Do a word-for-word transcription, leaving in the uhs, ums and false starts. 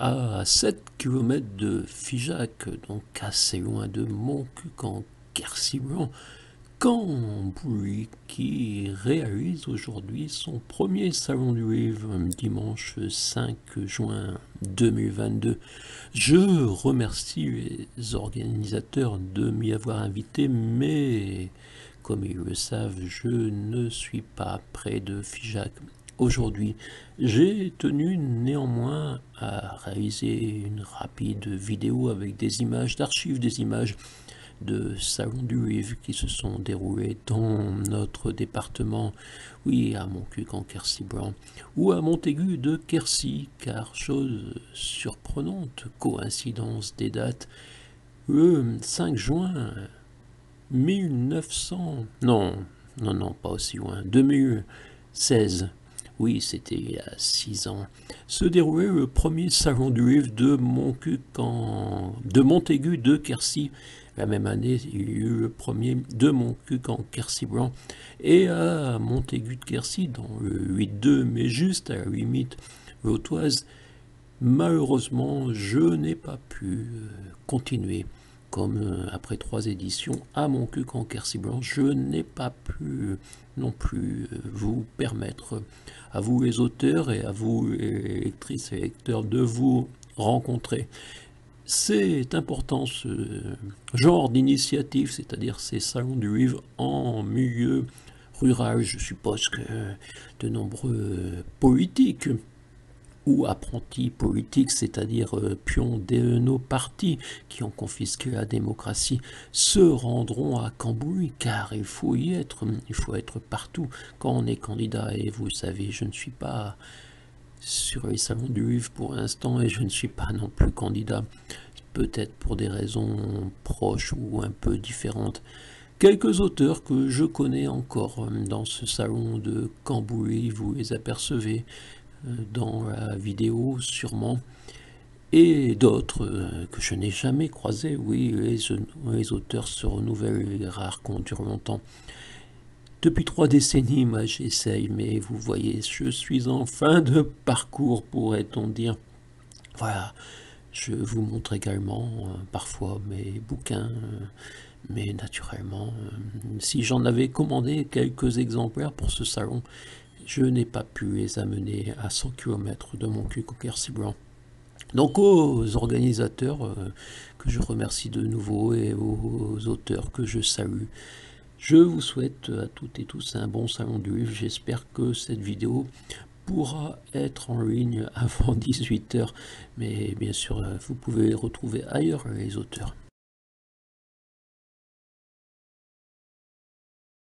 à sept kilomètres de Figeac, donc assez loin de Montcuq en Quercy-Blanc, Cambouis qui réalise aujourd'hui son premier salon du livre dimanche cinq juin deux mille vingt-deux. Je remercie les organisateurs de m'y avoir invité, mais comme ils le savent, je ne suis pas près de Figeac aujourd'hui. J'ai tenu néanmoins à réaliser une rapide vidéo avec des images d'archives, des images de salons du livre qui se sont déroulés dans notre département, oui, à Montcuq en Quercy-Blanc, ou à Montaigu de Quercy, car chose surprenante, coïncidence des dates, le cinq juin mille neuf cents, non, non, non, pas aussi loin, deux mille seize, oui, c'était il y a six ans, se déroulait le premier salon du livre de Montcuq en... de Montaigu de Quercy. La même année, il y a eu le premier de Montcuq en Quercy-Blanc et à Montaigu de Quercy dans le huit deux, mais juste à la limite vautoise. Malheureusement, je n'ai pas pu continuer. Comme après trois éditions à Montcuq en Quercy-Blanc, je n'ai pas pu non plus vous permettre, à vous les auteurs et à vous les lectrices et lecteurs, de vous rencontrer. C'est important ce genre d'initiative, c'est-à-dire ces salons du livre en milieu rural. Je suppose que de nombreux politiques ou apprentis politiques, c'est-à-dire euh, pions de nos partis qui ont confisqué la démocratie, se rendront à Cambouis, car il faut y être, il faut être partout quand on est candidat. Et vous savez, je ne suis pas sur les salons du livre pour l'instant et je ne suis pas non plus candidat, peut-être pour des raisons proches ou un peu différentes. Quelques auteurs que je connais encore dans ce salon de Cambouis, vous les apercevez dans la vidéo sûrement, et d'autres euh, que je n'ai jamais croisés. Oui, les, les auteurs se renouvellent, les rares qu'on dure longtemps. Depuis trois décennies, moi j'essaye, mais vous voyez, je suis en fin de parcours, pourrait-on dire. Voilà, je vous montre également euh, parfois mes bouquins, euh, mais naturellement, euh, si j'en avais commandé quelques exemplaires pour ce salon, je n'ai pas pu les amener à cent kilomètres de Montcuq au Quercy-Blanc. Donc aux organisateurs euh, que je remercie de nouveau et aux auteurs que je salue, je vous souhaite à toutes et tous un bon salon du livre. J'espère que cette vidéo pourra être en ligne avant dix-huit heures, mais bien sûr vous pouvez les retrouver ailleurs les auteurs.